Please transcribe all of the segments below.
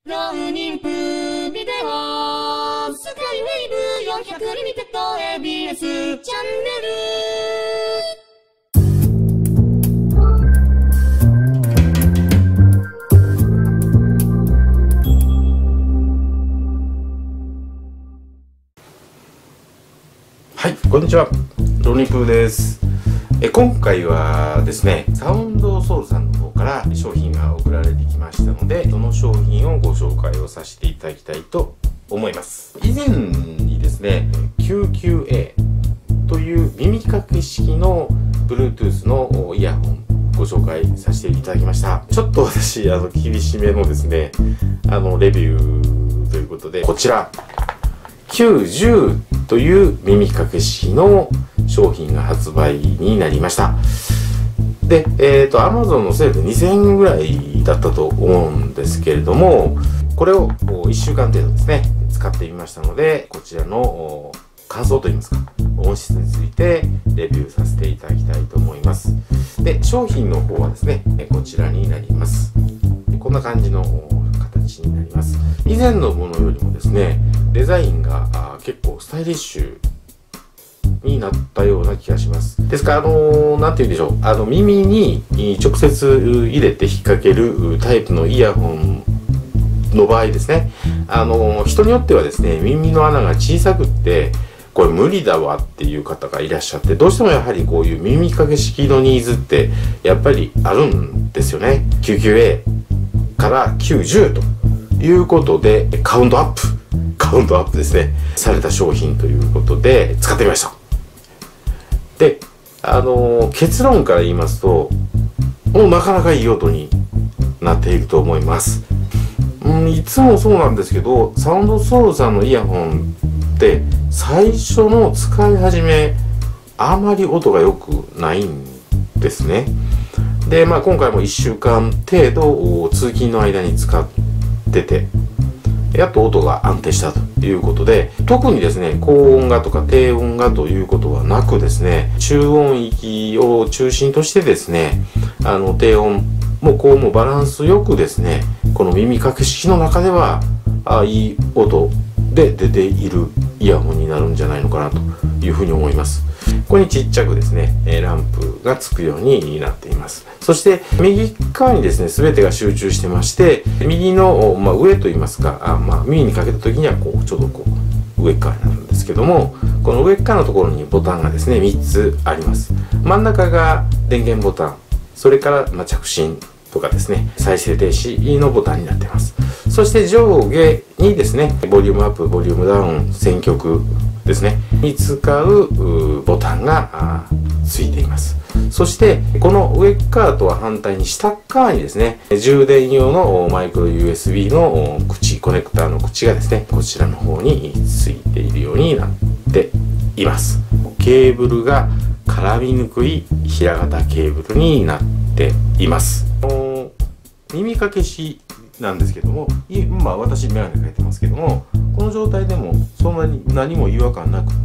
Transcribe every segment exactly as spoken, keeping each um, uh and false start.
ラーニングビデオスカイウェイブよんひゃくリミテッド エービーエス チャンネル。 はい、こんにちは。ロニプーです。え今回はですね、サウンドソウルさんの方から商品が送られてきましたので、その商品をご紹介をさせていただきたいと思います。以前にですね、キューキューエー という耳かけ式の Bluetooth のイヤホンご紹介させていただきました。ちょっと私、あの、厳しめのですね、あの、レビューということで、こちら、きゅうじゅうという耳かけ式の商品が発売になりました。で、えっと、Amazon のセールでにせんえんぐらいだったと思うんですけれども、これをいっしゅうかん程度ですね、使ってみましたので、こちらの感想といいますか、音質についてレビューさせていただきたいと思います。で、商品の方はですね、こちらになります。こんな感じの形になります。以前のものよりもですね、デザインが結構スタイリッシュになったような気がします。ですから、あのー、なんて言うんでしょう。あの、耳に直接入れて引っ掛けるタイプのイヤホンの場合ですね。あのー、人によってはですね、耳の穴が小さくって、これ無理だわっていう方がいらっしゃって、どうしてもやはりこういう耳かけ式のニーズってやっぱりあるんですよね。キューキューエー からきゅうじゅうということで、カウントアップ。カウントアップですね。された商品ということで使ってみました。で、あのー、結論から言いますと、もうなかなかいい音になっていると思います。うん、いつもそうなんですけど、サウンドソウルさんのイヤホンって最初の使い始め、あまり音が良くないんですね。で、まあ今回もいっしゅうかん程度通勤の間に使ってて、やっと音が安定したということで、特にですね、高音がとか低音がということはなくですね、中音域を中心としてですね、あの、低音も高音もバランスよくですね、この耳かけ式の中では、あいい音で出ているイヤホンになるんじゃないのかなというふうに思います。ここにちっちゃくですね、ランプがつくようになっています。そして、右側にですね、すべてが集中してまして、右の、まあ、上といいますか、あまあ、耳にかけた時には、こう、ちょうどこう、上側になるんですけども、この上側のところにボタンがですね、みっつあります。真ん中が電源ボタン、それから、まあ、着信とかですね、再生停止のボタンになっています。そして上下にですね、ボリュームアップ、ボリュームダウン、選曲ですね、に使うボタンがついています。そして、この上側とは反対に下側にですね、充電用のマイクロ ユーエスビー の口、コネクターの口がですね、こちらの方についているようになっています。ケーブルが絡みにくい平型ケーブルになっています。耳かけ式なんですけども、まあ私メガネかけてますけども、この状態でもそんなに何も違和感なく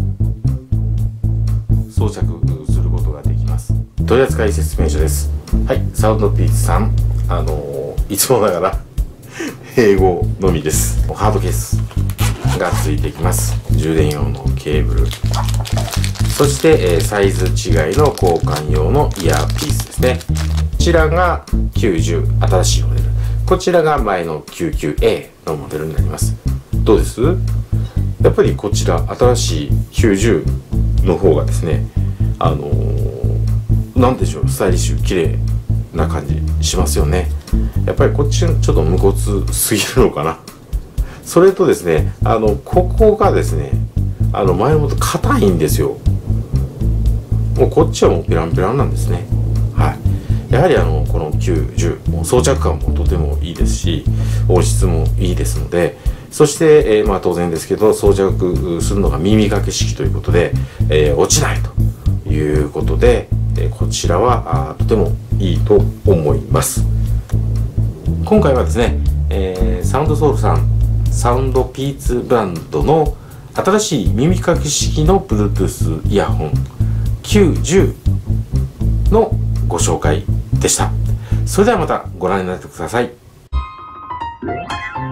装着することができます。取扱説明書です。はい、サウンドピーツさん、あのー、いつもながら英語のみです。ハードケースがついてきます。充電用のケーブル、そして、えー、サイズ違いの交換用のイヤーピースですね。こちらがきゅうじゅう、新しいモデル。こちらが前の キューキューエー のモデルになります。どうです？やっぱりこちら、新しいきゅうじゅうの方がですね、あのー、なんでしょう、スタイリッシュ、綺麗な感じしますよね。やっぱりこっちちょっと無骨すぎるのかな。それとですね、あの、ここがですね、あの、前のもと硬いんですよ。もうこっちはもうペランペランなんですね。はい。やはりあのこのきゅうじゅう、もう装着感もとてもいいですし、音質もいいですので、そして、えー、まあ当然ですけど、装着するのが耳かけ式ということで、えー、落ちないということで、えー、こちらはあとてもいいと思います。今回はですね、えー、サウンドソウルさん、サウンドピーツブランドの新しい耳かけ式の Bluetooth イヤホンきゅうじゅうのご紹介でした。それではまたご覧になってください。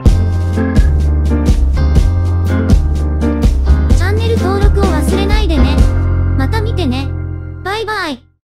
バイバイ。